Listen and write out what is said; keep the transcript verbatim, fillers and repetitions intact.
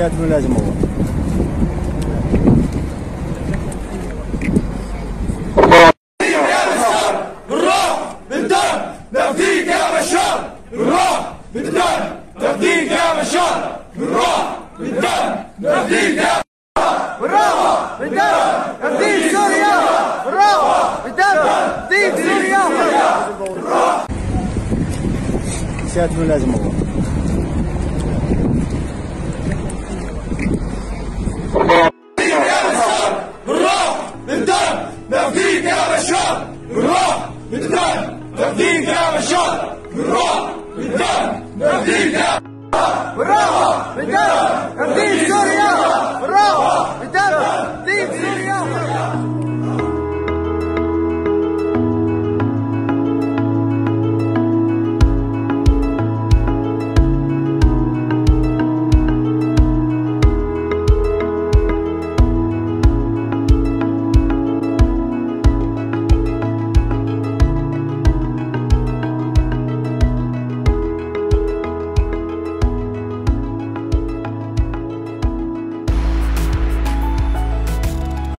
سيادة الملازم هو بالروح بالدم نفديك يا بشار، بالروح بالدم نفديك يا بشار، بالروح بالدم نفديك يا بالروح بالدم نفديك سوريا، بالروح بالدم نفديك سوريا. سيادة الملازم هو بالروح بالدم نفديك يا بشار، بالروح بالدم نفديك يا بشار، بالروح بالدم نفديك يا بالروح بالدم نفديك سوريا، بالروح بالدم نفديك سوريا.